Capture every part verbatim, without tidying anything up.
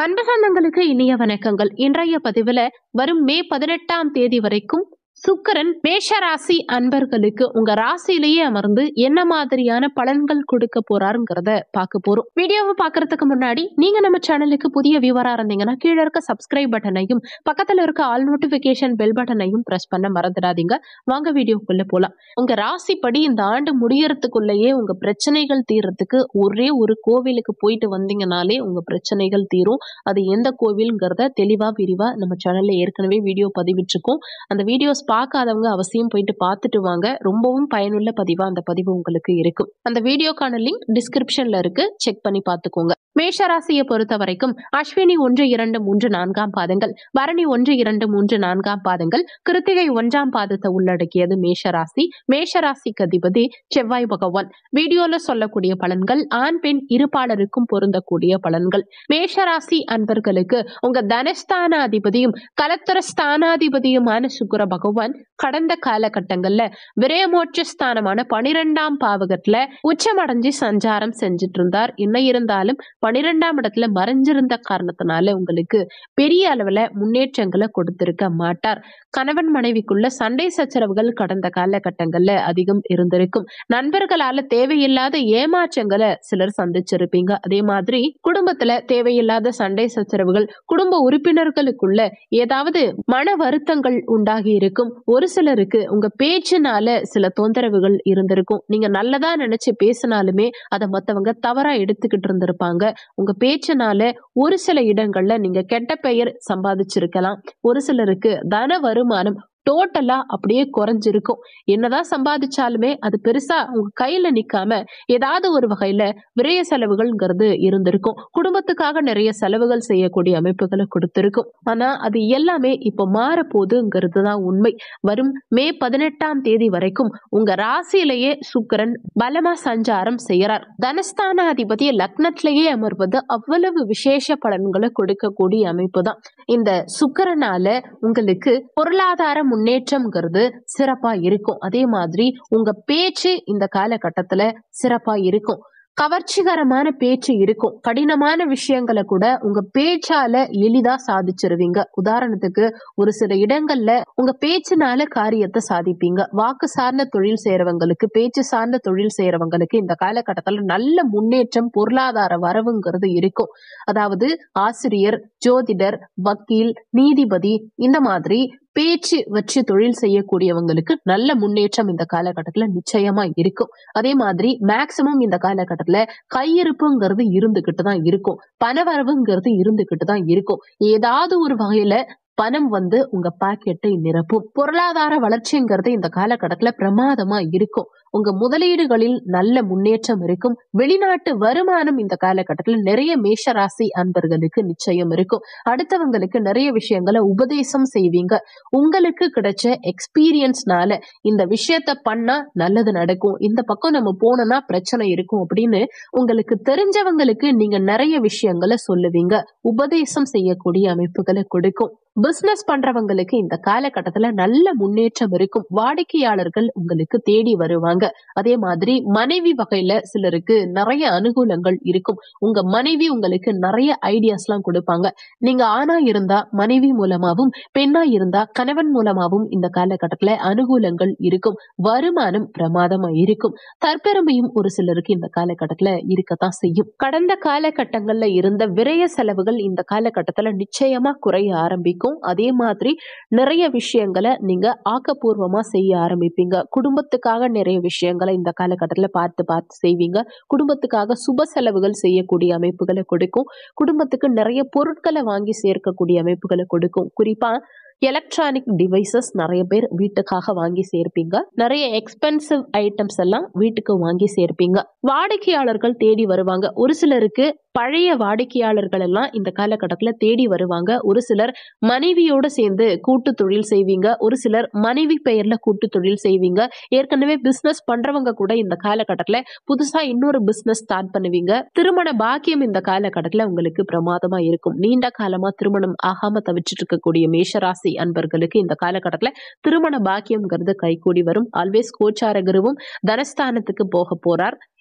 அன்பு சொந்தங்களுக்கு இனிய வணக்கங்கள். இன்றைய பதிவுல வரும் மே பதினெட்டாம் தேதி வரைக்கும் சுக்கிரன் மேஷ ராசி அன்பர்களுக்கு உங்க ராசியிலேயே அமர்ந்து என்ன மாதிரியான பலன்கள் கொடுக்க போறாருங்கிறத பார்க்க போறோம். வீடியோவை பார்க்கறதுக்கு முன்னாடி நீங்க நம்ம சேனலுக்கு புதிய வியூவரா இருந்தீங்கன்னா கீழே இருக்க சப்ஸ்கிரைப் பட்டனையும் பக்கத்துல இருக்க ஆல் நோட்டிபிகேஷன் பெல் பட்டனையும் பிரஸ் பண்ண மறந்துடாதீங்க. வாங்க வீடியோக்குள்ள போலாம். உங்க ராசிப்படி இந்த ஆண்டு முடியறதுக்குள்ளேயே உங்க பிரச்சனைகள் தீர்றதுக்கு ஒரே ஒரு கோவிலுக்கு போயிட்டு வந்தீங்கனாலே உங்க பிரச்சனைகள் தீரும். அது எந்த கோவில்ங்கிறத தெளிவா விரிவா நம்ம சேனல்ல ஏற்கனவே வீடியோ பதிவிட்டிருக்கோம். அந்த வீடியோஸ் பார்க்காதவங்க அவசியம் போயிட்டு பார்த்துட்டு வாங்க. ரொம்பவும் பயனுள்ள பதிவா அந்த பதிவு உங்களுக்கு இருக்கும். அந்த வீடியோக்கான லிங்க் டிஸ்கிரிப்ஷன்ல இருக்கு, செக் பண்ணி பார்த்துக்கோங்க. மேஷராசியை பொறுத்த வரைக்கும் அஸ்வினி ஒன்று இரண்டு மூன்று நான்காம் பாதங்கள், பரணி ஒன்று இரண்டு மூன்று நான்காம் பாதங்கள், கிருத்திகை ஒன்றாம் பாதத்தை உள்ளடக்கியது மேஷராசி. மேஷராசிக்கு அதிபதி செவ்வாய் பகவான். வீடியோல சொல்லக்கூடிய பலன்கள் ஆண் பெண் இருபாலருக்கும் பொருந்தக்கூடிய பலன்கள். மேஷராசி அன்பர்களுக்கு உங்க தனஸ்தான அதிபதியும் கலத்திர ஸ்தானாதிபதியுமான சுக்கிர பகவான் கடந்த காலகட்டங்கள்ல விரயமோட்ச ஸ்தானமான பனிரெண்டாம் பாவகத்துல உச்சமடைஞ்சு சஞ்சாரம் செஞ்சுட்டு இருந்தார். இன்னும் இருந்தாலும் பனிரெண்டாம் இடத்துல மறைஞ்சிருந்த காரணத்தினால உங்களுக்கு பெரிய அளவுல முன்னேற்றங்களை கொடுத்திருக்க மாட்டார். கணவன் மனைவிக்குள்ள சண்டை சச்சரவுகள் கடந்த காலகட்டங்கள்ல அதிகம் இருந்திருக்கும். நண்பர்களால தேவையில்லாத ஏமாற்றங்களை சிலர் சந்திச்சிருப்பீங்க. அதே மாதிரி குடும்பத்துல தேவையில்லாத சண்டை சச்சரவுகள், குடும்ப உறுப்பினர்களுக்குள்ள ஏதாவது மன வருத்தங்கள் உண்டாகி இருக்கும். ஒரு சிலருக்கு உங்க பேச்சுனால சில தொந்தரவுகள் இருந்திருக்கும். நீங்க நல்லதா நினைச்சு பேசினாலுமே அதை மத்தவங்க தவறா எடுத்துக்கிட்டு இருந்திருப்பாங்க. உங்க பேச்சுனால ஒரு சில இடங்கள்ல நீங்க கெட்ட பெயர் சம்பாதிச்சிருக்கலாம். ஒரு சிலருக்கு தன வருமானம் டோட்டலா அப்படியே குறைஞ்சிருக்கும். என்னதான் சம்பாதிச்சாலுமே அது பெருசா உங்க கையில நிக்காம ஏதாவது ஒரு வகையில விரய செலவுகள்ங்கிறது இருந்திருக்கும். குடும்பத்துக்காக நிறைய செலவுகள் செய்யக்கூடிய அமைப்புகளை கொடுத்திருக்கும். ஆனா அது எல்லாமே இப்ப மாற போகுதுங்கிறது தான் உண்மை. வரும் மே பதினெட்டாம் தேதி வரைக்கும் உங்க ராசியிலேயே சுக்கிரன் பலமா சஞ்சாரம் செய்யறார். தனஸ்தான அதிபதி லக்னத்திலேயே அமர்வது அவ்வளவு விசேஷ பலன்களை கொடுக்கக்கூடிய அமைப்பு தான். இந்த சுக்கிரனால உங்களுக்கு பொருளாதார முன்னேற்றம்ங்கிறது சிறப்பா இருக்கும். அதே மாதிரி உங்க பேச்சு இந்த காலகட்டத்துல சிறப்பா இருக்கும். கவர்ச்சிகரமான பேச்சு இருக்கும். கடினமான விஷயங்களை கூட உங்க பேச்சால எளிதா சாதிச்சிருவீங்க. உதாரணத்துக்கு ஒரு சில இடங்கள்ல உங்க பேச்சுனால காரியத்தை சாதிப்பீங்க. வாக்கு சார்ந்த தொழில் செய்யறவங்களுக்கு, பேச்சு சார்ந்த தொழில் செய்யறவங்களுக்கு இந்த காலகட்டத்துல நல்ல முன்னேற்றம், பொருளாதார வரவுங்கிறது இருக்கும். அதாவது ஆசிரியர், ஜோதிடர், வக்கீல், நீதிபதி இந்த மாதிரி பேச்சு வச்சு தொழில் செய்யக்கூடியவங்களுக்கு நல்ல முன்னேற்றம் இந்த காலகட்டத்துல நிச்சயமா இருக்கும். அதே மாதிரி மேக்சிமம் இந்த காலகட்டத்துல கையிருப்புங்கிறது இருந்துகிட்டு தான் இருக்கும். பணவரவுங்கிறது இருந்துகிட்டு தான் இருக்கும். ஏதாவது ஒரு வகையில பணம் வந்து உங்க பாக்கெட்டை நிரப்பும். பொருளாதார வளர்ச்சிங்கிறது இந்த காலகட்டத்துல பிரமாதமா இருக்கும். உங்க முதலீடுகளில் நல்ல முன்னேற்றம் இருக்கும். வெளிநாட்டு வருமானம் இந்த காலகட்டத்துல நிறைய மேஷராசி அன்பர்களுக்கு நிச்சயம் இருக்கும். அடுத்தவங்களுக்கு நிறைய விஷயங்களை உபதேசம் செய்வீங்க. உங்களுக்கு கிடைச்ச எக்ஸ்பீரியன்ஸ்னால இந்த விஷயத்த பண்ணா நல்லது நடக்கும், இந்த பக்கம் நம்ம போனோம்னா பிரச்சனை இருக்கும் அப்படின்னு உங்களுக்கு தெரிஞ்சவங்களுக்கு நீங்க நிறைய விஷயங்களை சொல்லுவீங்க. உபதேசம் செய்யக்கூடிய அமைப்புகளை கொடுக்கும். பிசினஸ் பண்றவங்களுக்கு இந்த காலகட்டத்துல நல்ல முன்னேற்றம் இருக்கும். வாடிக்கையாளர்கள் உங்களுக்கு தேடி வருவாங்க. அதே மாதிரி மனைவி வகையில சிலருக்கு நிறைய அனுகூலங்கள் இருக்கும். உங்க மனைவி உங்களுக்கு நிறைய ஐடியாஸ் எல்லாம் கொடுப்பாங்க. நீங்க ஆணா இருந்தா மனைவி மூலமாவும், பெண்ணா இருந்தா கணவன் மூலமாவும் இந்த காலகட்டத்துல அனுகூலங்கள் இருக்கும். வருமானம் பிரமாதமா இருக்கும். தற்பெருமையும் ஒரு சிலருக்கு இந்த காலகட்டத்துல இருக்கத்தான் செய்யும். கடந்த காலகட்டங்கள்ல இருந்த விரய செலவுகள் இந்த காலகட்டத்துல நிச்சயமா குறைய ஆரம்பிக்கும். அதே மாதிரி நிறைய விஷயங்களை நீங்க ஆக்கப்பூர்வமா செய்ய ஆரம்பிப்பீங்க. குடும்பத்துக்காக நிறைய விஷயங்களை இந்த காலகட்டத்துல பார்த்து பார்த்து செய்வீங்க. குடும்பத்துக்காக சுப செலவுகள் செய்யக்கூடிய அமைப்புகளை கொடுக்கும். குடும்பத்துக்கு நிறைய பொருட்களை வாங்கி சேர்க்கக்கூடிய அமைப்புகளை கொடுக்கும். குறிப்பா எலக்ட்ரானிக் டிவைசஸ் நிறைய பேர் வீட்டுக்காக வாங்கி சேர்ப்பீங்க. நிறைய எக்ஸ்பென்சிவ் ஐட்டம்ஸ் எல்லாம் வீட்டுக்கு வாங்கி சேர்ப்பீங்க. வாடிக்கையாளர்கள் தேடி வருவாங்க. ஒரு சிலருக்கு பழைய வாடிக்கையாளர்கள் எல்லாம் இந்த காலகட்டத்துல தேடி வருவாங்க. ஒரு சிலர் மனைவியோட சேர்ந்து கூட்டு தொழில் செய்வீங்க. ஒரு சிலர் மனைவி பெயர்ல கூட்டு தொழில் செய்வீங்க. ஏற்கனவே பிசினஸ் பண்றவங்க கூட இந்த காலகட்டத்துல புதுசா இன்னொரு பிசினஸ் ஸ்டார்ட் பண்ணுவீங்க. திருமண பாக்கியம் இந்த காலகட்டத்துல உங்களுக்கு பிரமாதமா இருக்கும். நீண்ட காலமா திருமணம் ஆகாம தவிச்சிட்டு இருக்கக்கூடிய மேஷராசி அன்பர்களுக்கு இந்த காலகட்டத்துல திருமண பாக்கியம்ங்கிறது கைகூடி வரும். ஆல்வேஸ் கோச்சார குருவும் தனஸ்தானத்துக்கு போக போறார்.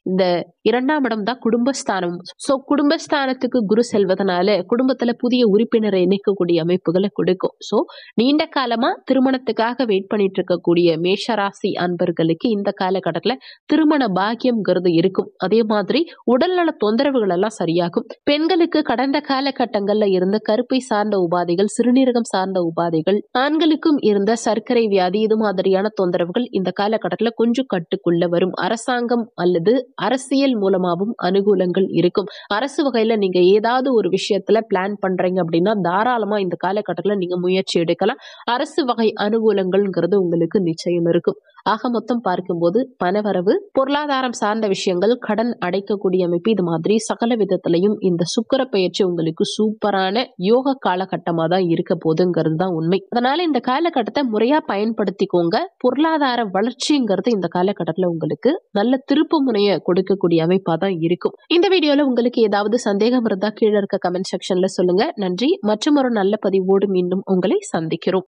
இந்த இரண்டாம் இடம் தான் குடும்பஸ்தானம். சோ குடும்பஸ்தானத்துக்கு குரு செல்வதனால குடும்பத்துல புதிய உறுப்பினரை இணைக்கக்கூடிய அமைப்புகளை கொடுக்கும். சோ நீண்ட காலமா திருமணத்துக்காக வெயிட் பண்ணிட்டு இருக்கக்கூடிய மேஷராசி அன்பர்களுக்கு இந்த காலகட்டத்துல திருமண பாக்கியம்ங்கிறது இருக்கும். அதே மாதிரி உடல்நல தொந்தரவுகள் எல்லாம் சரியாகும். பெண்களுக்கு கடந்த காலகட்டங்கள்ல இருந்த கருப்பை சார்ந்த உபாதைகள், சிறுநீரகம் சார்ந்த உபாதைகள், ஆண்களுக்கும் இருந்த சர்க்கரை வியாதி, இது மாதிரியான தொந்தரவுகள் இந்த காலகட்டத்துல கொஞ்சம் கட்டுக்குள்ள வரும். அரசாங்கம் அல்லது அரசியல் மூலமாகவும் அனுகூலங்கள் இருக்கும். அரசு வகையில நீங்க ஏதாவது ஒரு விஷயத்துல பிளான் பண்றீங்க அப்படின்னா தாராளமா இந்த காலகட்டத்துல நீங்க முயற்சி எடுக்கலாம். அரசு வகை அனுகூலங்கள்ங்கிறது உங்களுக்கு நிச்சயம் இருக்கும். ஆக மொத்தம் பார்க்கும்போது பணவரவு, பொருளாதாரம் சார்ந்த விஷயங்கள், கடன் அடைக்கக்கூடிய அமைப்பு, இது மாதிரி சகல விதத்திலையும் இந்த சுக்கிர பயிற்சி உங்களுக்கு சூப்பரான யோக காலகட்டமா தான் இருக்க போதுங்கிறது தான் உண்மை. அதனால இந்த காலகட்டத்தை முறையா பயன்படுத்திக்கோங்க. பொருளாதார வளர்ச்சிங்கிறது இந்த காலகட்டத்துல உங்களுக்கு நல்ல திருப்பு முனைய கொடுக்கக்கூடிய அமைப்பா தான் இருக்கும். இந்த வீடியோல உங்களுக்கு ஏதாவது சந்தேகம் இருந்தா கீழே இருக்க கமெண்ட் செக்ஷன்ல சொல்லுங்க. நன்றி. மற்றும் ஒரு நல்ல பதிவோடு மீண்டும் உங்களை சந்திக்கிறோம்.